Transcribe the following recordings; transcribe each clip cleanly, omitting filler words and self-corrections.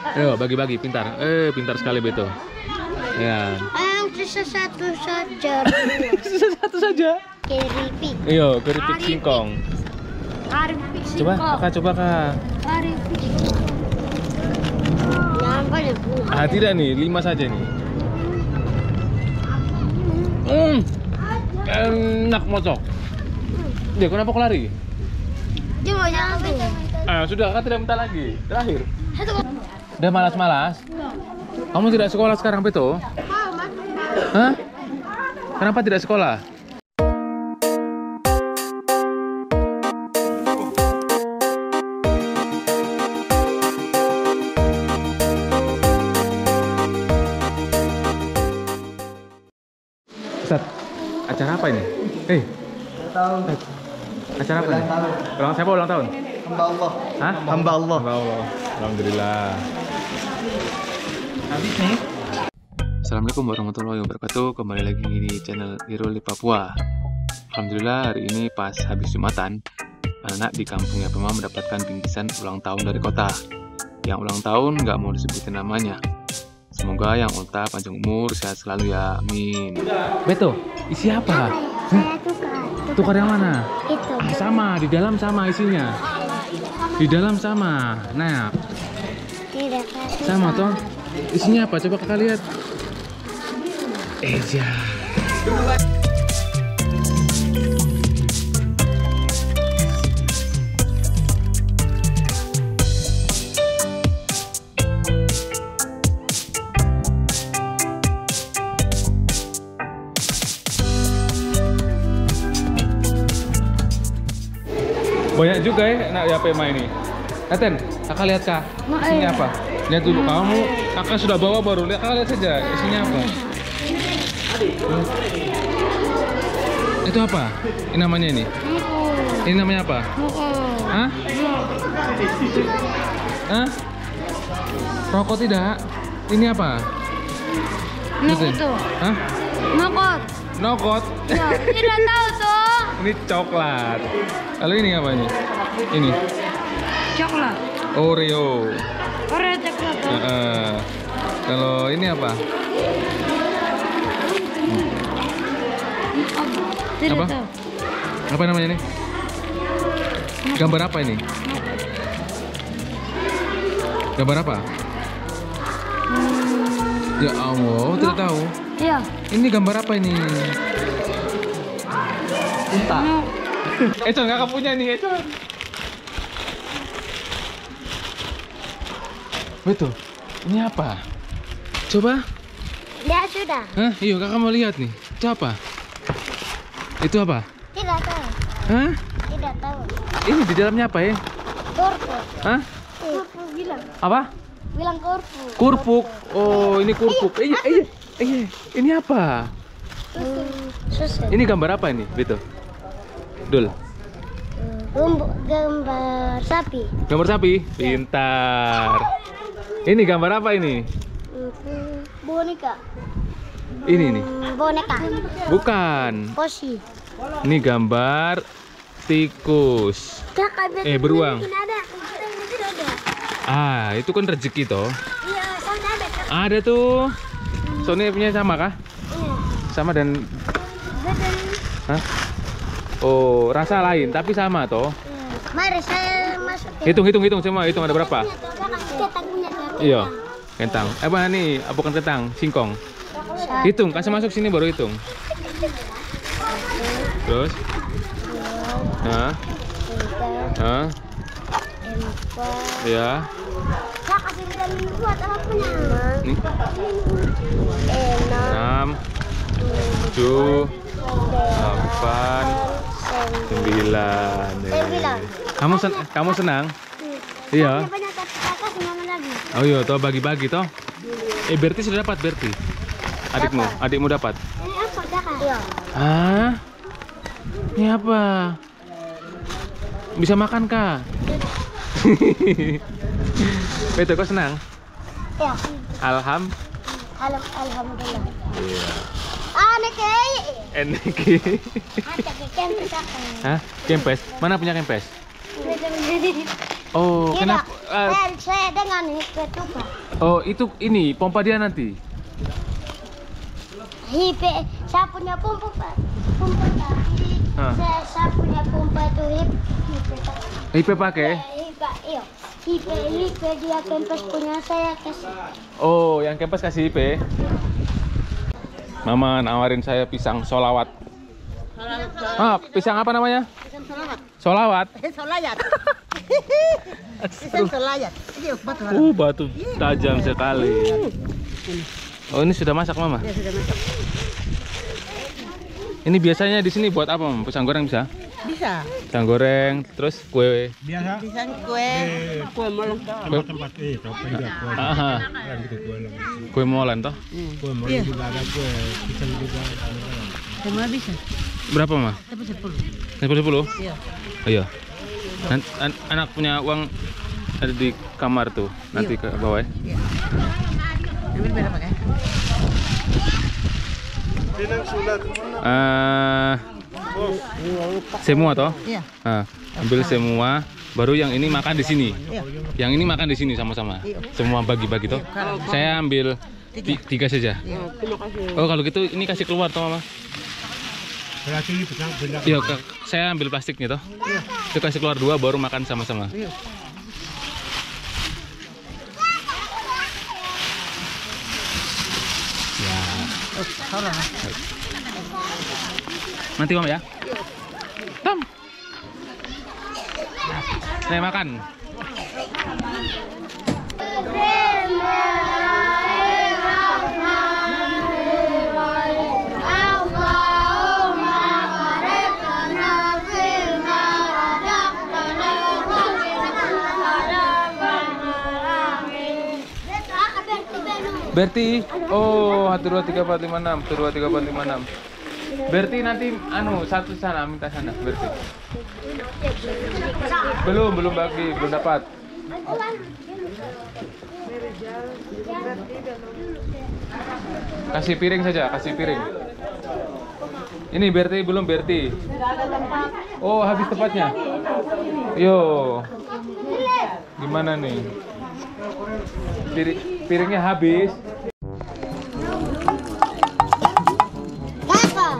Ayo bagi-bagi, pintar. Pintar sekali Beto. Ya. Sisa satu saja. Sisa satu saja. Keripik. Iyo, keripik singkong. Keripik Coba kakak, coba kak. Keripik. Nyampe deh bunga. Ah tidak nih, 5 saja nih. Enak mocok. Dia kenapa kok lari? Dia mau nyampe. Sudah kan tidak minta lagi. Terakhir. Udah malas-malas. Kamu tidak sekolah sekarang Beto? Hah? Kenapa tidak sekolah? Ustaz, acara apa ini? Acara apa ini? Siapa ulang tahun? Hamba Allah. Hah? Hamba Allah. Hamba Allah. Alhamdulillah. Habis nih. Assalamualaikum warahmatullahi wabarakatuh. Kembali lagi di channel Irul di Papua. Alhamdulillah hari ini pas habis Jumatan, anak di kampungnya Pema mendapatkan bingkisan ulang tahun dari kota. Yang ulang tahun nggak mau disebutin namanya. Semoga yang ultah panjang umur, sehat selalu ya, amin. Beto, isi apa? Saya tukar. Tukar yang mana? Itu. Sama, di dalam sama isinya. Di dalam sama. Nah, Tidak. sama toh. Isinya apa? Coba kakak lihat. Eja. Banyak juga ya nak ya Pema ini. Aten, kakak lihat kak. Isinya apa? Lihat dulu kamu. Kakak sudah bawa baru. Lihat kakak lihat saja. Isinya apa? Itu apa? Ini namanya ini. Ini namanya apa? Hah? Hah? Rokok tidak? Ini apa? Itu. Hah? Nokot. Nokot. Ya, tidak tahu tuh. Ini coklat. Lalu ini apa ini? Ini Coklat. Oreo. Oreo coklat. Kalau ini apa? Tidak Apa? tahu. Apa namanya ini? Gambar apa ini? Gambar apa? Ya Allah, tidak tahu. Iya. Ini gambar apa ini? Unta. Econ, kakak punya nih, Econ. Betul. Ini apa? Coba. Ya sudah. Hah? Iya, kakak mau lihat nih. Itu apa? Itu apa? Tidak tahu. Hah? Tidak tahu. Ini di dalamnya apa ya? Korpu. Hah? Korpu bilang. Apa? Bilang korpu. Kurpuk. Oh, ini kurpuk. Ini apa? Susu. Ini gambar apa ini? Betul. Dul. Gambar sapi. Gambar sapi? Pintar. Ini gambar apa ini? Boneka. Ini nih. Boneka. Bukan. Posi. Ini gambar tikus. Beruang. Ah, itu kan rezeki toh. Iya, sana ada. Ada tuh. Soalnya punya sama kah? Iya. Sama dan hah? Oh, rasa lain tapi sama toh. Mari saya masuk. Hitung semua, hitung ada berapa? Ketangnya. Iya, kentang. Apa nih? Bukan kentang, singkong. Hitung, kasih masuk sini baru hitung. Terus? Hah? Hah? Ya. Kak, kasih dan buat apapun. Nih. 6 7 8 9. Kamu senang? Iya. Oh iya, toh bagi-bagi toh. Berti sudah dapat Berti. Adikmu dapat. Ini apa, Kakak? Iya. Hah? Ini apa? Bisa makan kah? Betul, kau senang? Iya. Iya. Alhamdulillah. Enak. Hah? Kempes? Mana punya kempes? Oh, Tidak. kenapa? Saya dengan hipe juga. Oh, itu ini pompa dia nanti. Hipe, saya punya pompa Pak. Pompa tadi. Ah. Saya punya pompa itu hipe. IP pakai? Iya. Hipe dia kempes punya saya kasih. Oh, yang kempes kasih IP. Mama nawarin saya pisang solawat. Ah, pisang apa namanya? Pisang solawat. Solawat. Solayat. Pisang solayat. Ini batu. Batu tajam sekali. Oh, ini sudah masak, Mama? Ya sudah masak. Ini biasanya di sini buat apa, Mama? Pisang goreng bisa? Bisa. Pisang goreng, terus kue. Biasa Pisang kue. Kue molen. sama tempat coba juga kue Aha. kan gitu kue lagi. Kue molen toh? Kue mau Iya. juga ada kue pisang juga. Semua bisa. Berapa, Mama? Tapi 10. 10? Iya. Oh, iya. Anak punya uang ada di kamar tuh, nanti ke bawah ya. Iya. Ambil berapa kan? Semua toh? Iya. Ambil semua, baru yang ini makan di sini. Iya. Yang ini makan di sini sama-sama. Iya. Semua bagi-bagi toh. Saya ambil tiga saja. Iya. Terima kasih. Oh, kalau gitu ini kasih keluar toh, Mama. Berarti ini pisang banyak. Iya, saya ambil plastiknya toh. Iya. Itu kasih keluar 2 baru makan sama-sama. Iya. Ya. Oh, salah. Nanti, Mama ya. Tom. Saya makan. Berti, oh 1 2 3 4 5 6, 1 2 3 4 5 6. Berti nanti satu sana minta sana Berti. Belum bagi, belum dapat. Kasih piring saja, kasih piring. Ini Berti belum Berti. Oh, habis tempatnya. Yo. Gimana nih? Piringnya habis. Kakak.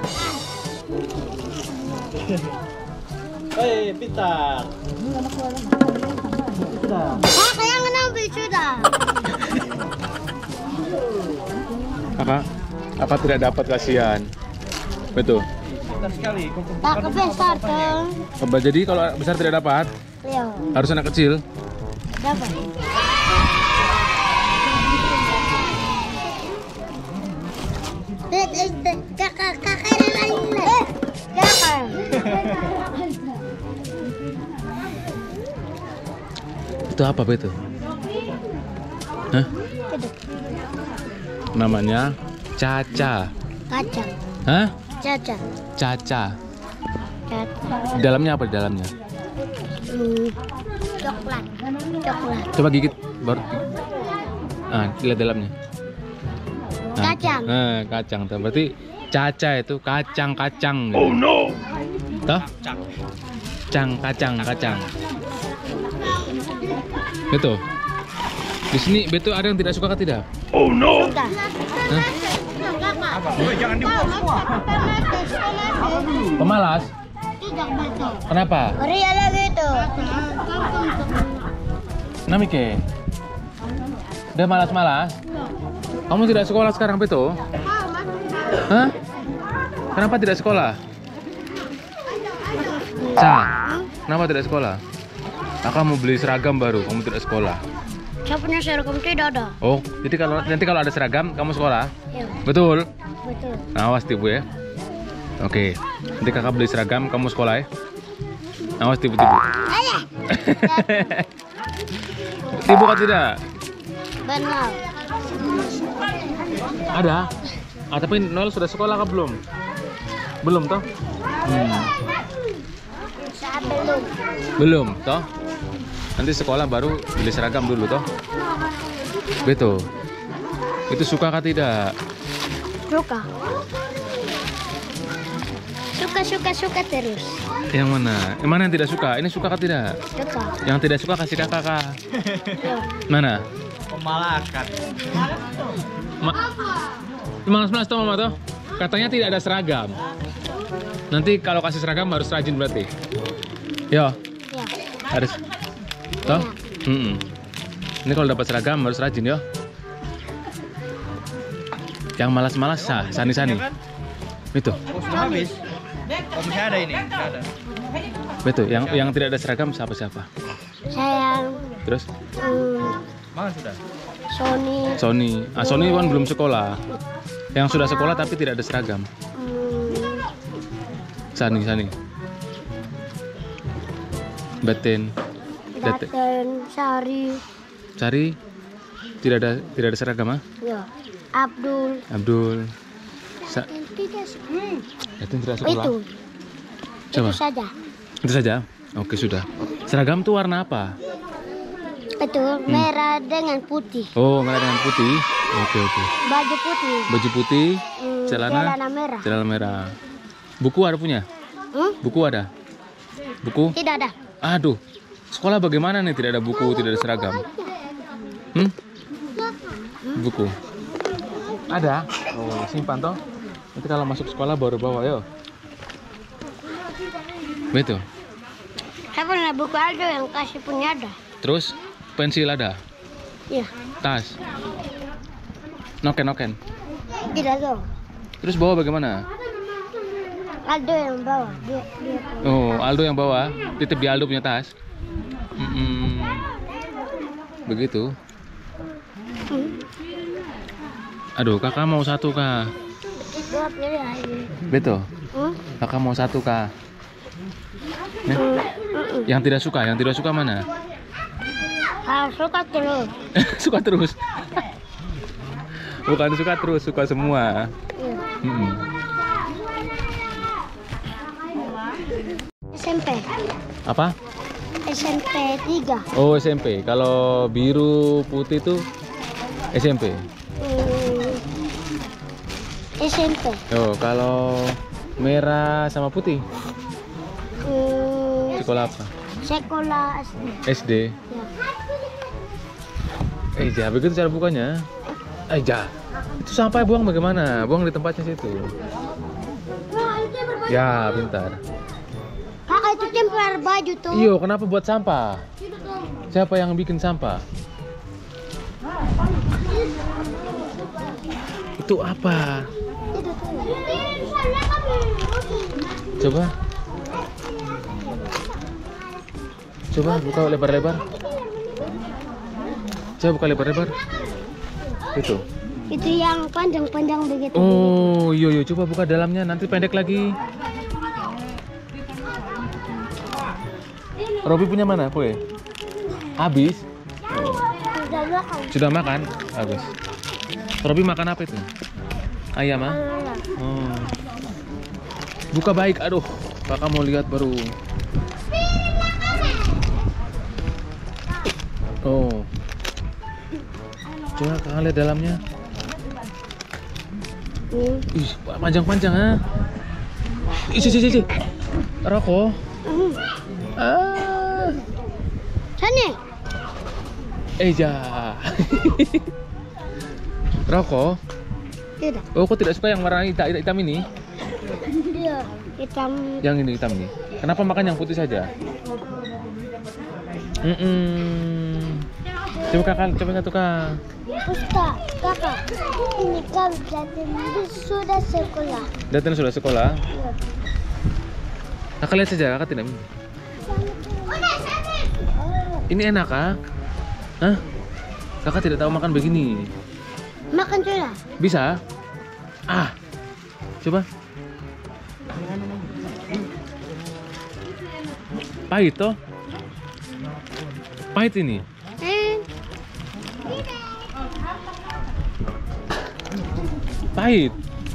Hei, pisang. Kakak yang ngambil sudah. Apa tidak dapat kasihan? Betul. Kakak besar tuh. Jadi kalau besar tidak dapat, Iya. harus anak kecil. Dapat. Kakak yang lain. Kakak. Itu apa itu? Hah? Namanya caca. Kacang. Hah? Caca. Caca. Caca. Di dalamnya apa di dalamnya? Coklat. Coba gigit baru. Lihat dalamnya. Kacang. Kacang. Tuh. Berarti caca itu kacang-kacang. Oh no. Toh? Kacang. Betul. Di sini betul ada yang tidak suka atau tidak? Sudah. Hah? Jangan dibuang semua. Pemalas? Tidak betul. Kenapa? Ria lagi itu. Namike. Udah malas-malas? Kamu tidak sekolah sekarang, Beto? Hah? Kenapa tidak sekolah? Kenapa tidak sekolah? Kamu beli seragam baru, kamu tidak sekolah. Saya punya seragam tidak ada. Oh, jadi nanti kalau ada seragam, kamu sekolah? Iya. Betul? Betul. Awas tipu ya. Oke, nanti kakak beli seragam, kamu sekolah ya. Awas tipu-tipu. Ayah. Tipu kan tidak? Benar. Ada. Tapi Noel sudah sekolah kah belum? Belum toh? Saya belum. Belum toh? Nanti sekolah baru beli seragam dulu toh? Betul. Itu suka kah tidak? Suka. Suka terus. Yang mana? Yang mana yang tidak suka? Ini suka atau tidak? Suka. Yang tidak suka kasih kakak kak. Yo. Mana? Pemalakan. Malas toh mama toh. Katanya tidak ada seragam. Nanti kalau kasih seragam harus rajin berarti. Yo. Ya. Harus. Toh? Ini kalau dapat seragam harus rajin yo. Yang malas-malas sani-sani. Itu. Oh, sudah habis. Oh, masih ada ini. Masih ada. Betul. Yang tidak ada seragam siapa? Sayang. Terus? Mana sudah? Sony. Sony kan belum sekolah. Yang sudah sekolah tapi tidak ada seragam. Sani. Batin. Daten, Sari. Tidak ada seragam ah? Yo. Abdul. Itu tidak sekolah. Itu. Coba. Itu saja. Itu saja. Oke sudah. Seragam tuh warna apa? Itu merah dengan putih. Oh, merah dengan putih. Oke. Baju putih. Baju putih, celana merah. celana merah. Buku ada punya? Buku ada? Buku? Tidak ada. Aduh, sekolah bagaimana nih tidak ada buku, tidak ada seragam? Buku? Ada? Oh, simpan toh. Nanti kalau masuk sekolah baru bawa yo. Betul. Saya pernah buku Aldo yang kasih punya ada. Terus pensil ada? Iya. Tas? Noken? Tidak tahu. Terus bawa bagaimana? Aldo yang bawa. Dia Oh, Aldo yang bawa, titip di Aldo punya tas. Begitu. Aduh, kakak mau satu kah? dua pilih aja. Betul. Kakak mau satu kah? Yang tidak suka mana? Suka terus. Suka terus. Bukan suka terus, suka semua. SMP. Apa? SMP 3. Oh, SMP. Kalau biru putih itu SMP. SMP. Oh, kalau merah sama putih sekolah apa? Sekolah SD. SD. Ja, begitu cara bukanya. Ja, itu sampai buang bagaimana? Buang di tempatnya situ. Ya, pintar. Kakak itu tempel baju tuh. Iyo, kenapa buat sampah? Siapa yang bikin sampah? Itu apa? Coba buka lebar-lebar. Coba buka lebar-lebar. Itu yang panjang-panjang begitu. Oh, iya, coba buka dalamnya, nanti pendek lagi. Robi punya mana kue? Habis? Sudah makan? Habis. Robi makan apa itu? Ayam ah? Oh. Buka baik, aduh. Kakak mau lihat baru. Oh. Coba kakak lihat dalamnya. Ih, panjang-panjang ah. Ih, rokok. Sini. Ja. Rokok? Tidak. Oh, kok tidak suka yang warna hitam ini? Dia hitam. Yang ini hitam nih. Kenapa makan yang putih saja? Coba kakak, coba satu kak. Ustaz, kakak, ini kan Daten sudah sekolah. Daten sudah sekolah? Ya. Kakak lihat saja, kakak tidak minum. Ini enak kak? Hah? Kakak tidak tahu makan begini. Makan sudah. Bisa? Ah, coba. Pahit toh? Pahit ini. Pahit.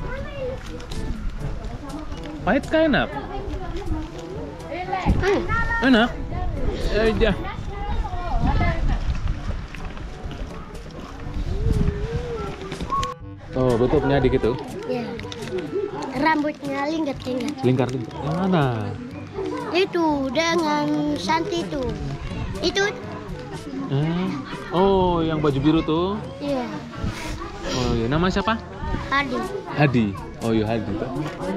Pahit kah enak? Enak. Ja. Oh, betul punya adik itu? Ya. Rambutnya lingkar-lingkar. Lingkar-lingkar. Yang mana? Itu dengan Santi itu. Itu. Oh, yang baju biru tuh. Iya. Oh iya, nama siapa? Hadi. Hadi. Oh iya, Hadi tuh.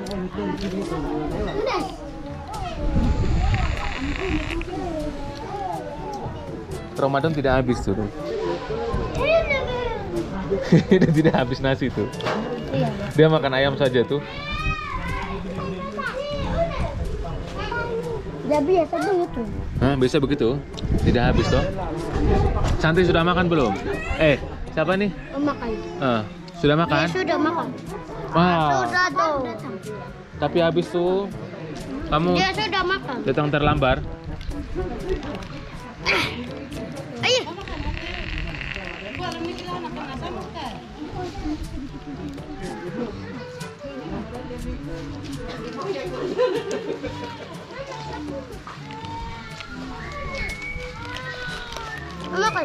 Ramadan tidak habis tuh. Dia tidak habis nasi tuh. Iya. Dia makan ayam saja tuh. Dia biasa begitu. Hah, biasa begitu? Tidak habis toh? Santi sudah makan belum? Siapa nih? Makan. Sudah makan? Dia sudah makan. Wah, Sudah tuh. tapi habis tuh kamu Dia sudah makan. datang terlambat. Ayo. Makan.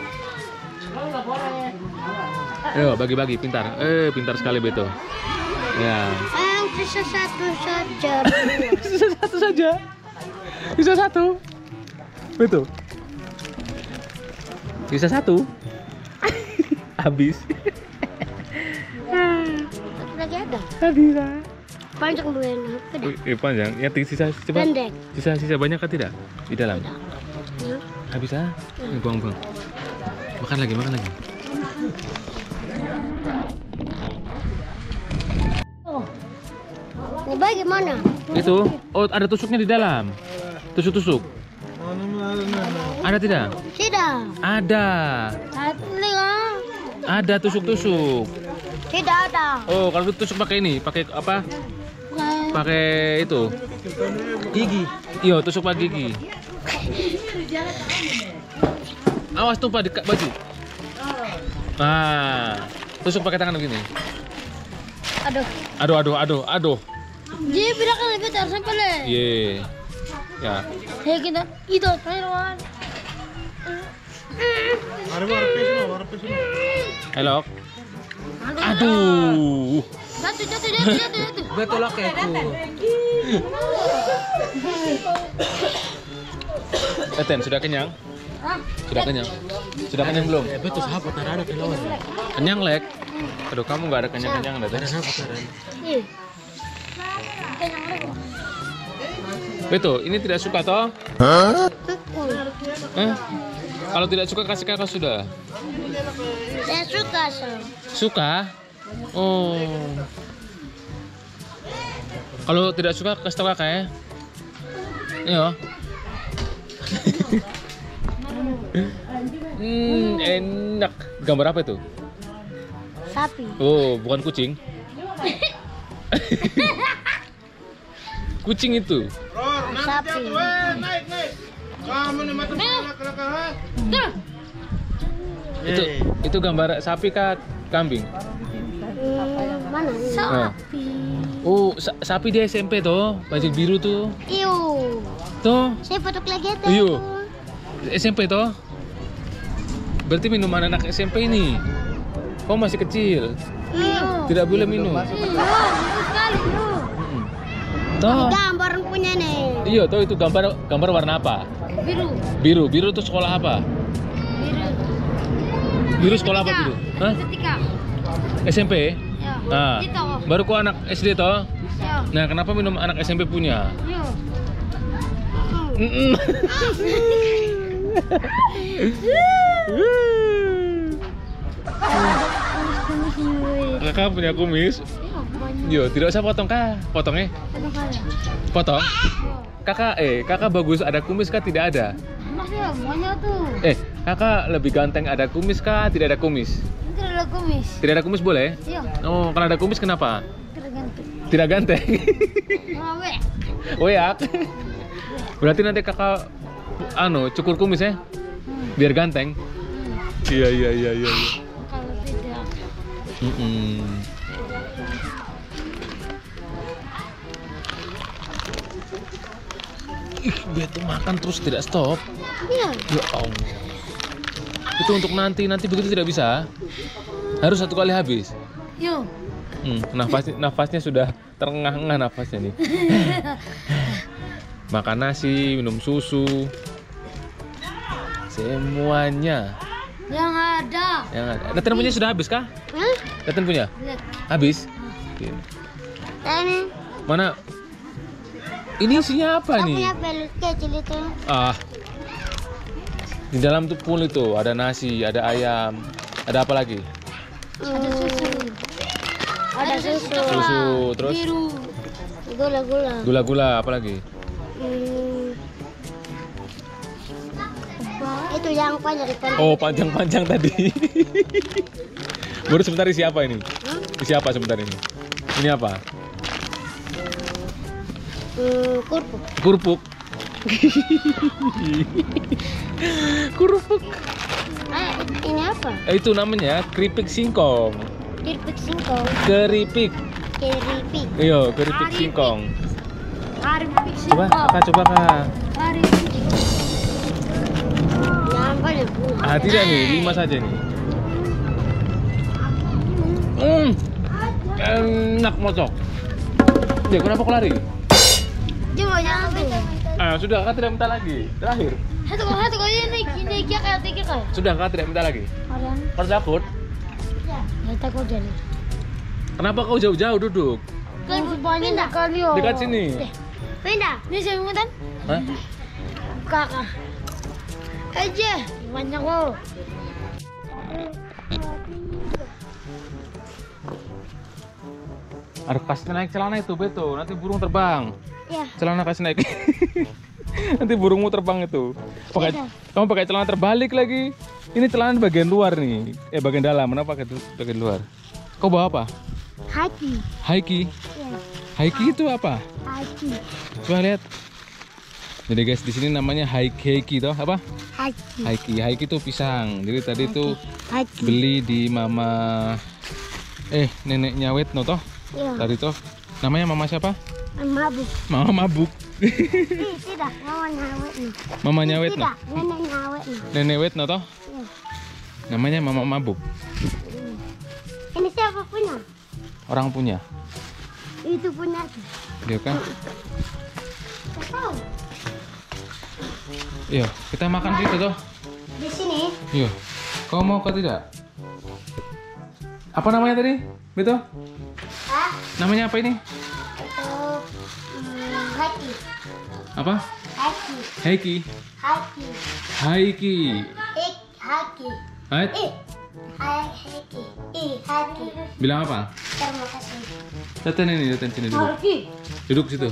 Ayo bagi-bagi, pintar. Pintar sekali Beto. Ya. Yang sisa satu saja. Sisa satu saja. Sisa satu. Betul. Sisa satu. Habis. Satu lagi ada. Habis lah. Panjang buahnya. Panjang. Yang sisa coba. Pendek. Sisa banyak kan tidak? Di dalam. Ya. Habis ah. Buang-buang. Makan lagi. Mau bagaimana? Itu. Oh, ada tusuknya di dalam. Tusuk-tusuk. Ada tidak? Tidak. Ada. Ada tusuk-tusuk. Tidak ada. Oh, kalau tusuk pakai ini, pakai apa? Pakai itu. Gigi. Iya, tusuk pakai gigi. Awas tumpah di baju. Nah, tusuk pakai tangan begini. Aduh. Dia bilang kan lebih terus sampai le. Ye. Ya. Hey kita itu teruan. Halo. Aduh. Jatuh. Betul lah kayak itu. Eten, sudah kenyang? Sudah kenyang? Sudah kenyang belum? Betul sahabat ada keluar. Kenyang, Lek? Aduh, kamu nggak ada kenyang-kenyang dah. Ih. Betul, ini tidak suka toh? Kalau tidak suka kasih kakak sudah. Saya suka so. Suka? Oh. Kalau tidak suka kasih tahu kakak ya. Iya. Enak. Gambar apa itu? Sapi. Oh, bukan kucing. Kucing itu. Sapi. Itu gambar sapi kah kambing? Mana? Sapi. Oh, sapi di SMP toh, baju biru tuh. Iyo. Tuh. Saya foto lagi tuh. Iyo. SMP toh. Berarti minuman anak SMP ini. Kau masih kecil. Iyo. Tidak boleh minum. Iya, bagus sekali yo. Toh. Gambar punya nih. Iya, toh itu gambar warna apa? Biru. Biru tuh sekolah apa? Biru sekolah apa biru? Hah? Ketika. SMP? Ya. Nah, Gitu. baru kau anak SD toh? Ya. Nah, kenapa minum anak SMP punya? Yo. Kakak punya kumis? Yo, tidak usah potong kah? Potongnya? Potong? Kakak bagus ada kumis kah? Tidak ada? Masih banyak tuh. Kakak lebih ganteng ada kumis kah? Tidak ada kumis? Tidak ada kumis. Tidak ada kumis boleh? Iya. Oh, kalau ada kumis kenapa? Tergantung. Tidak ganteng. Ngawe. Oh ya? Berarti nanti kakak cukur kumis ya? Biar ganteng. Iya. Kalau tidak. Ih, Beto makan terus tidak stop. Iya. Ya Allah. Itu untuk nanti begitu tidak bisa. Harus satu kali habis. Yo. Nafasnya sudah terengah-engah nafasnya nih. Makan nasi, minum susu, semuanya. Yang ada. Daten punya sudah habis kah? Daten punya? Habis? Oke. Ini. Mana? Ini isinya apa nih? Punya pelut kecil itu. Di dalam tuh pool itu ada nasi, ada ayam, ada apa lagi? Ada susu. Ada susu. Susu, terus? Biru. Gula-gula. Gula-gula, apa lagi? Itu yang panjang. Oh, panjang-panjang tadi. Baru sebentar isi apa ini? Isi apa sebentar ini? Ini apa? Kurpuk. Kurpuk. Kurpuk. Ini apa? Itu namanya keripik singkong. Keripik singkong. Keripik. Keripik. Iya, keripik singkong. Keripik Coba, singkong. coba kak. Keripik. Yang banyak. Tidak nih, 5 saja nih. Enak mocok. Ya, kenapa kau lari? Cuma jangan Sudah, kak tidak minta lagi. Terakhir. Satu kau ini kayak tiga kayak. Sudah, kak tidak minta lagi. Kalian. Kau takut? Ya takut jadi. Kenapa kau jauh-jauh duduk? Pindah kali oh. Dekat sini. Pindah. Ini saya ngutan. Hah? Kakak. Aja. Banyak kok. Ada kasih naik celana itu, Beto. Nanti burung terbang. Ya. Celana kasih naik. Nanti burungmu terbang itu. Kamu pakai celana terbalik lagi. Ini celana bagian luar nih. Bagian dalam. Kenapa pakai bagian luar? Kau bawa apa? Haki. Haiki. Ya. Haiki itu apa? Haki. Coba lihat. Jadi guys, di sini namanya haiki toh, apa? Haki. Haiki. Haiki itu pisang. Jadi tadi tuh Haki. beli di mama neneknya Wetno toh. Ya. Tadi tuh namanya mama siapa? Mabuk. Mama Mabuk. Tidak. Mamanya Wetno. Mamanya Wetno. Tidak. Neneknya Wetno. Nenek Wetno toh? Ya. Namanya Mama Mabuk. Ini siapa punya? Orang punya. Itu punya. Iya kan? Tahu. Iya, kita makan situ toh. Di sini. Iya. Kau mau kah tidak? Apa namanya tadi? Betul? Hah? Namanya apa ini? Itu haki. Apa? Haki. Haiki. Haki. Haiki. Haki. Hai. Haki. Haki. Bilang apa? Terima kasih. Datang ini, datang sini duduk. Haki. Duduk situ.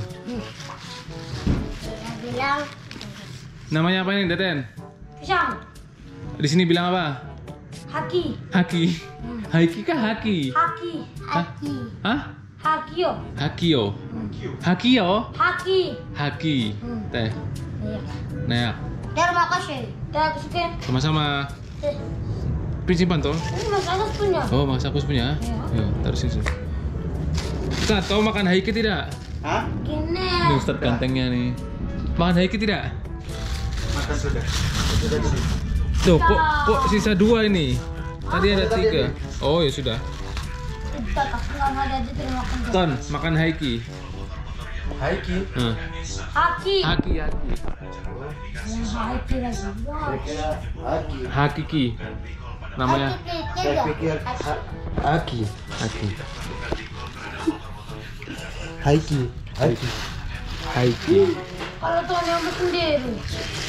Dia bilang Namanya apa ini, Daten? pisang. Di sini bilang apa? Haki. Haki. Haiki kah haki? Haki. Haki. Hah? Hakio. Hakio. Hakio? Haki. Haki. Teh. Iya. Nah, Terima kasih. Terima kasih. sama-sama. Simpan toh. Ini Mas Agus punya. Oh, Mas Agus punya? Iya. Yuk, taruh sini. Ustaz, kau makan haiki tidak? Gini. Ini Ustaz gantengnya nih. Makan haiki tidak? Makan sudah. Tuh, kok sisa 2 ini? Tadi ada 3. Oh, ya sudah. Kita nggak ada aja terima kasih. Ton, makan haiki. Haiki. Haki. Haki, haki. Haki lagi. Haki. Hakiki. Namanya Saya pikir Haki. haki. Haiki. Haiki. Haiki. Kalau tuh nyampe sendiri.